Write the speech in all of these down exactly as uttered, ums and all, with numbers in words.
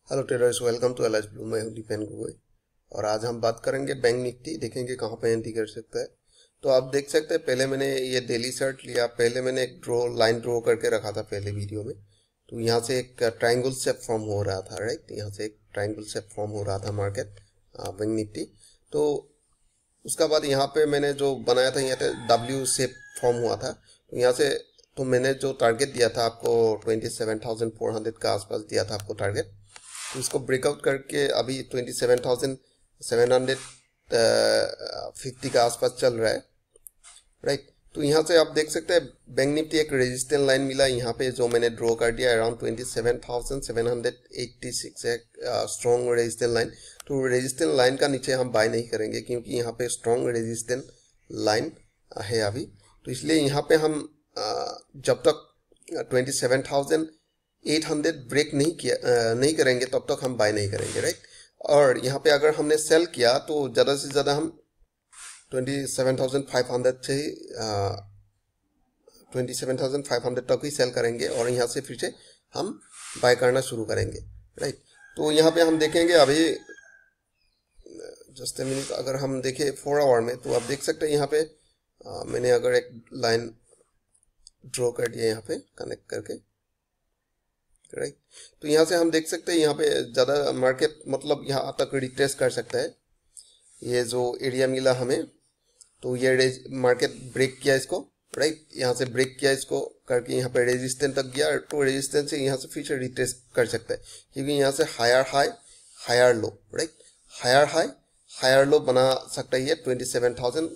Hello traders, welcome to Aliceblu। मैं हूं दीपेन गोगोई और आज हम बात करेंगे बैंक निफ्टी, देखेंगे कहां पे एंट्री कर सकता है। तो आप देख सकते हैं, पहले मैंने ये डेली चार्ट लिया, पहले मैंने एक ड्रॉ लाइन ड्रॉ करके रखा था पहले वीडियो में। तो यहाँ से एक ट्रायंगल शेप फॉर्म हो रहा था, राइट। यहाँ से एक ट्रायंगल शेप फॉर्म हो रहा था मार्केट बैंक निफ्टी। तो उसका बाद यहाँ पे मैंने जो बनाया था, यहाँ पे डब्ल्यू शेप फॉर्म हुआ था। तो यहाँ से तो मैंने जो टारगेट दिया था आपको twenty seven thousand four hundred का आसपास दिया था आपको टारगेट। तो इसको ब्रेकआउट करके अभी twenty seven thousand seven hundred fifty का आसपास चल रहा है, राइट। तो यहाँ से आप देख सकते हैं बैंक निफ्टी एक रेजिस्टेंस लाइन मिला यहाँ पे, जो मैंने ड्रॉ कर दिया around twenty seven thousand seven hundred eighty six, एक स्ट्रॉन्ग रेजिस्टेंस लाइन। तो रेजिस्टेंस लाइन का नीचे हम बाय नहीं करेंगे क्योंकि यहाँ पे स्ट्रॉन्ग रेजिस्टेंस लाइन है अभी। तो इसलिए यहाँ पे हम uh, जब तक twenty seven thousand eight hundred break नहीं किया नहीं करेंगे तब तक हम बाय नहीं करेंगे, राइट। और यहाँ पे अगर हमने सेल किया तो ज़्यादा से ज़्यादा हम twenty seven thousand five hundred से ही twenty seven thousand five hundred तक ही सेल करेंगे और यहाँ से फिर से हम बाय करना शुरू करेंगे, राइट। तो यहाँ पे हम देखेंगे अभी जस्ट ए मिनट, अगर हम देखें फोर आवर में तो आप देख सकते हैं यहाँ पे आ, मैंने अगर एक लाइन ड्रॉ कर दिया यहाँ पे कनेक्ट करके, राइट right. तो यहाँ से हम देख सकते हैं यहाँ पे ज़्यादा मार्केट मतलब यहाँ तक रिट्रेस कर सकता है। ये जो एरिया मिला हमें, तो ये मार्केट ब्रेक किया इसको, राइट right. यहाँ से ब्रेक किया इसको करके यहाँ पे रेजिस्टेंस तक गया। तो रेजिस्टेंस से यहाँ से फिर से रिट्रेस कर सकता है क्योंकि यहाँ से higher high higher low, right. Higher high higher low बना सकता है twenty seven thousand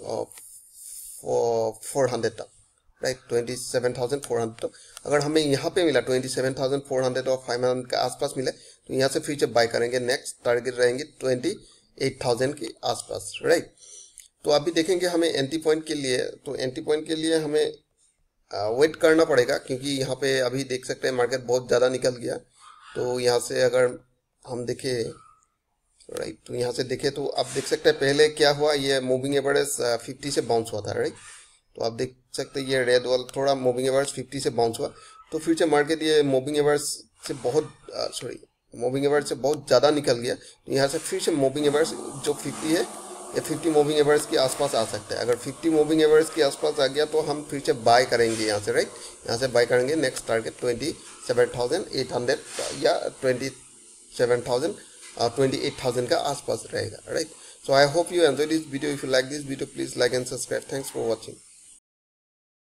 four hundred तक, right. Twenty seven thousand four hundred तक अगर हमें यहाँ पे मिला twenty seven thousand four hundred और फाइव हंड्रेड के आसपास मिले तो यहाँ से फ्यूचर बाय करेंगे। नेक्स्ट टारगेट रहेंगे ट्वेंटी एट थाउजेंड के आसपास, राइट। तो अभी देखेंगे हमें एंट्री पॉइंट के लिए, तो एंट्री पॉइंट के लिए हमें वेट करना पड़ेगा क्योंकि यहाँ पे अभी देख सकते हैं मार्केट बहुत ज़्यादा निकल गया। तो यहाँ से अगर हम देखें, राइट, तो यहाँ से देखें तो आप देख सकते हैं पहले क्या हुआ, ये मूविंग एवरेज फिफ्टी से बाउंस हुआ था, राइट। तो आप देख सकते हैं ये रेड वाला थोड़ा मूविंग एवरेज फिफ्टी से बाउंस हुआ। तो फिर से मार्केट ये मूविंग एवरेज से बहुत सॉरी मूविंग एवरेज से बहुत ज़्यादा निकल गया। तो यहाँ से फिर से मूविंग एवरेज जो फिफ्टी है या फिफ्टी मूविंग एवरेज के आसपास आ सकता है। अगर फिफ्टी मूविंग एवरेज के आसपास आ गया तो हम फिर से बाय करेंगे यहाँ से, राइट। यहाँ से बाय करेंगे। Next target twenty seven thousand eight hundred या twenty seven thousand twenty eight thousand का आसपास रहेगा, right. So I hope you enjoyed this video. If you like this video, please like and subscribe. Thanks for watching.